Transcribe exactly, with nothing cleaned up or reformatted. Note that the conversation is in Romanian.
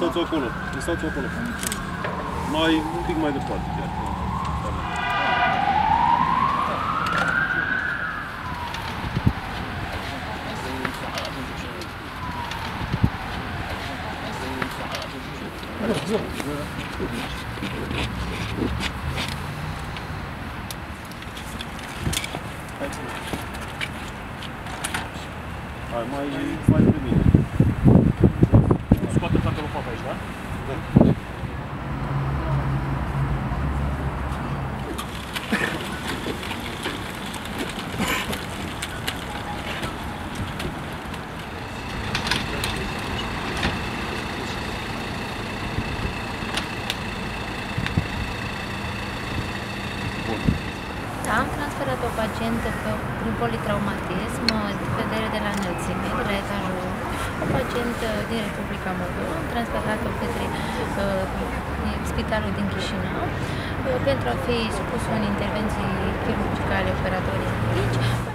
Lăsați-o acolo, lăsați-o acolo. Mai, un pic mai departe chiar. Hai, mai, mai pe mine. Scoate toată lopata aici, da? Da. Am transferat o pacientă prin politraumatism, din vedere de la înălțime, de la etajul unu, o pacientă din Republica Moldova. Am transferat-o către uh, spitalul din Chișinău uh, pentru a fi supusă în intervenții chirurgicale operatorii aici.